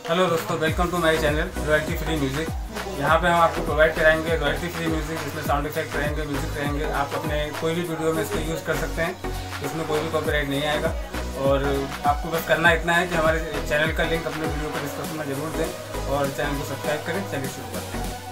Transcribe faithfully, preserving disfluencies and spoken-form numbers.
Hello दोस्तों, welcome to my channel royalty free music. यहाँ पे हम आपको प्रोवाइड कराएंगे रॉयल्टी फ्री म्यूज़िक, जिसमें साउंड इफेक्ट रहेंगे, म्यूज़िक रहेंगे। आप अपने कोई भी वीडियो में इसको यूज़ कर सकते हैं, इसमें कोई भी कॉपीराइट नहीं आएगा। और आपको बस करना इतना है कि हमारे चैनल का लिंक अपने वीडियो को डिस्क्रिप्शन में जरूर दें और चैनल को सब्सक्राइब करें। चलिए शुरू करते हैं।